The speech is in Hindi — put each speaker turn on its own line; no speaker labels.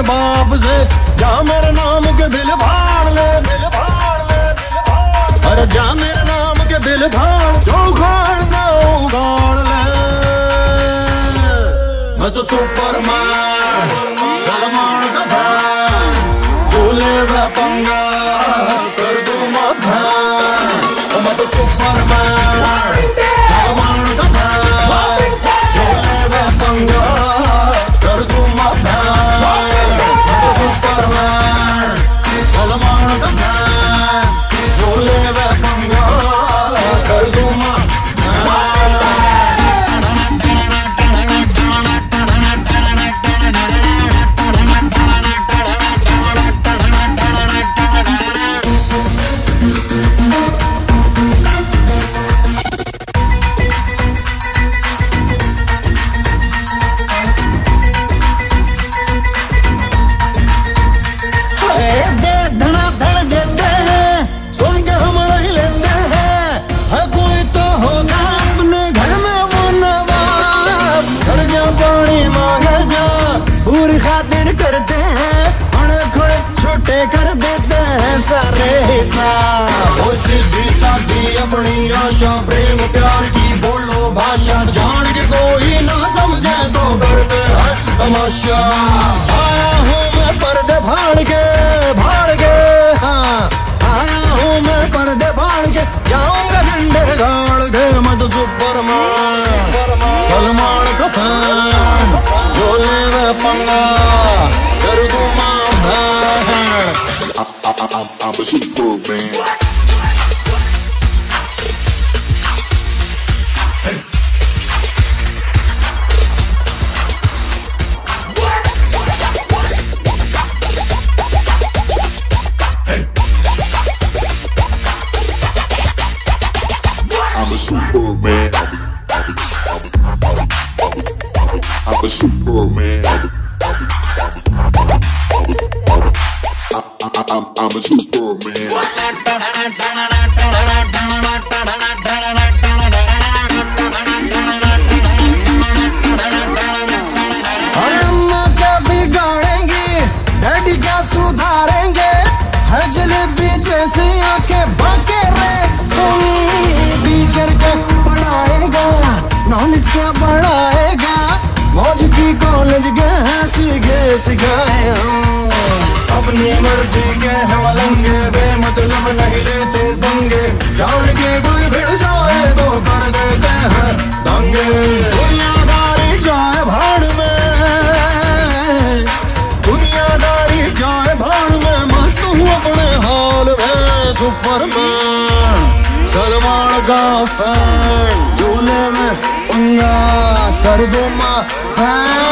बाप से, जा मेरे नाम के बिल फाड़ ले, बिल फाड़ ले, बिल फाड़ ले। अरे जा मेरे नाम के बिल फाड़, जो उखाड़ना उखाड़ ले। मैं तो सुपरमैन, सलमान का फैन, झूले में पंगा कर दूं माथा। मैं तो सुपरमैन, सलमान का फैन, झूले में पंगा कर दूं माथा। मैं तो सुपरमैन, सलमान का फैन, झूले में पंगा कर दूं माथा। पूरी खातिर करते हैं, बड़े खड़े छोटे कर देते हैं सारे हिसाब। वो सीधी सादी अपनी आशा, प्रेम प्यार की बोलो भाषा, जान के कोई ना समझे तो करते हैं तमाशा। आया हूँ मैं पर्दे फाड़ के, फाड़ के, हाँ आया हूँ मैं पर्दे फाड़ के, जाऊंगा झंडे गाड़ के। मैं तो सुपरमैन, सलमान का फैन, झोले में पंगा कर दूं माथा। I'm a superman. I'm a superman. I'm a superman. I'm a superman. अम्मा क्या बिगाड़ेंगी, डैडी क्या सुधारेंगे, है जलेबी जैसी आंखें बाके रे। टीचर क्या पढ़ाएगा, नॉलेज क्या बढ़ाएगा, मौज की कॉलेज गए सीखे सिखाए हम। अपनी मर्जी के हम लंगे, बेमतलब नहीं लेते दंगे, जान के कोई भिड़ जाए तो कर देते हैं दंगे। दुनियादारी जाए भाड़ में, दुनियादारी जाए भाड़ में, मस्त हूँ अपने हाल में। सुपरमैन, सलमान का फैन, झूले में पंगा कर दूं माथा।